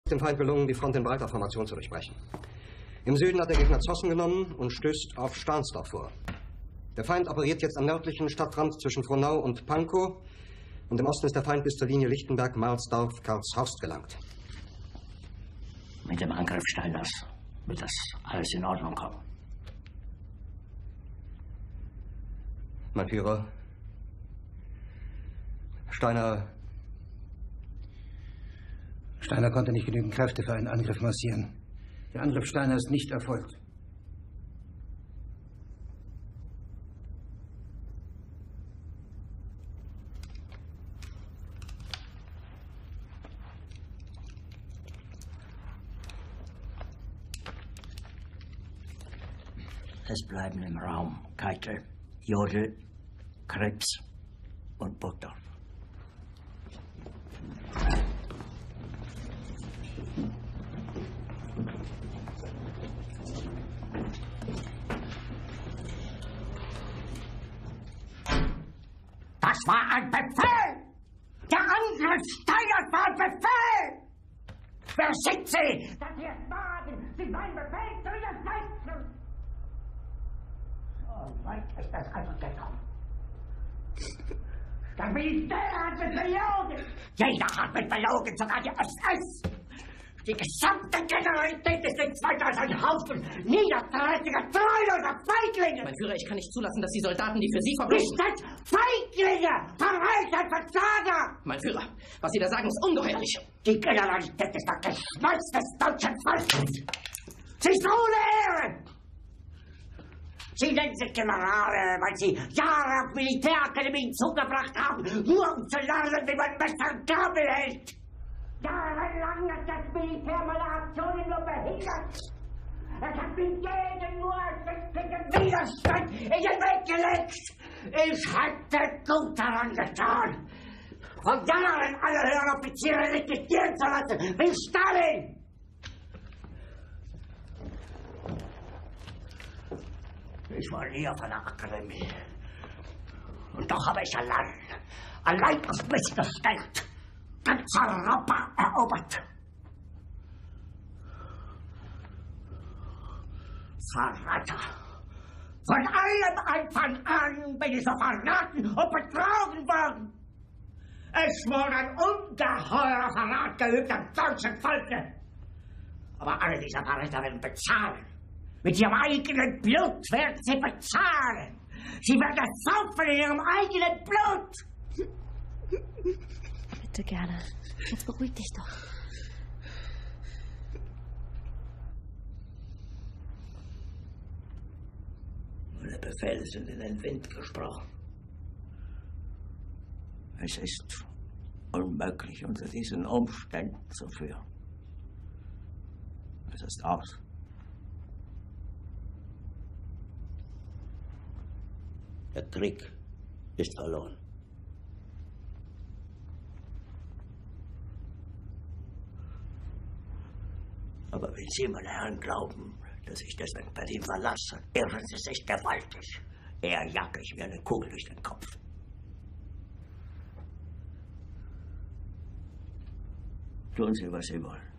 Dem Feind gelungen, die Front in breiter Formation zu durchbrechen. Im Süden hat der Gegner Zossen genommen und stößt auf Stahnsdorf vor. Der Feind operiert jetzt am nördlichen Stadtrand zwischen Frohnau und Pankow und im Osten ist der Feind bis zur Linie Lichtenberg-Marsdorf-Karlshorst gelangt. Mit dem Angriff Steiners wird das alles in Ordnung kommen. Mein Führer, Steiner konnte nicht genügend Kräfte für einen Angriff massieren. Der Angriff Steiner ist nicht erfolgt. Es bleiben im Raum Keitel, Jodl, Krebs und Burgdorf. Das war ein Befehl! Der Angriff Steiners war ein Befehl! Wer sind Sie, dass Sie es wagen, sich meinen Befehl zu widersetzen? So weit ist das also gekommen. Das Militär hat mich belogen! Jeder hat mich belogen, sogar die SS! Die gesamte Generalität ist nichts weiter als ein Haufen niederträchtiger, treuloser Feiglinge! Mein Führer, ich kann nicht zulassen, dass die Soldaten, die für Sie verbringen... Ihr seid Feiglinge! Verräter, Versager! Mein Führer, was Sie da sagen, ist ungeheuerlich. Die Generalität ist das Geschmolz des deutschen Volkes! Sie ist ohne Ehre! Sie nennen sich Generale, weil Sie Jahre auf Militärakademien zugebracht haben, nur um zu lernen, wie man Messer und Gabel hält! Jahrelang hat das Militär meine Aktionen nur behindert. Es hat mir jeden nur ersichtlichen Widerstand in den Weg gelegt. Ich hätte gut daran getan, von Jahren alle höheren Offiziere liquidieren zu lassen, wie Stalin. Ich war nie auf einer Akademie. Und doch habe ich allein auf mich gestellt. Ganz Europa erobert. Verräter. Von allem Anfang an bin ich so verraten und betrogen worden. Es wurde ein ungeheurer Verrat geübt am deutschen Volke. Aber alle diese Verräter werden bezahlen. Mit ihrem eigenen Blut werden sie bezahlen. Sie werden es saufen in ihrem eigenen Blut. Bitte gerne. Jetzt beruhig dich doch. Meine Befehle sind in den Wind gesprochen. Es ist unmöglich, unter diesen Umständen zu führen. Es ist aus. Der Krieg ist verloren. Aber wenn Sie, meine Herren, glauben, dass ich deswegen Berlin verlasse, irren Sie sich gewaltig. Eher jag ich mir eine Kugel durch den Kopf. Tun Sie, was Sie wollen.